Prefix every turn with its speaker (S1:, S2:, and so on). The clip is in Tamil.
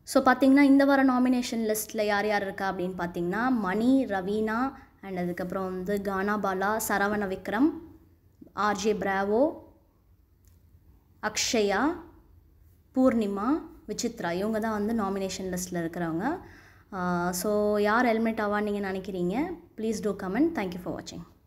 S1: ஸோ பார்த்திங்கன்னா இந்த வார நாமினேஷன் லிஸ்ட்டில் யார் யார் இருக்கா அப்படின்னு பார்த்திங்கன்னா மணி, ரவீனா அண்ட் அதுக்கப்புறம் வந்து கானா பாலா, சரவண விக்ரம், ஆர்ஜே பிராவோ, அக்ஷயா, பூர்ணிமா, விசித்ரா இவங்க தான் வந்து நாமினேஷன் லிஸ்ட்டில் இருக்கிறவங்க. ஸோ யார் ஹெல்மெட் ஆவான்னு நீங்கள் நினைக்கிறீங்க? Please do comment. Thank you for வாட்சிங்.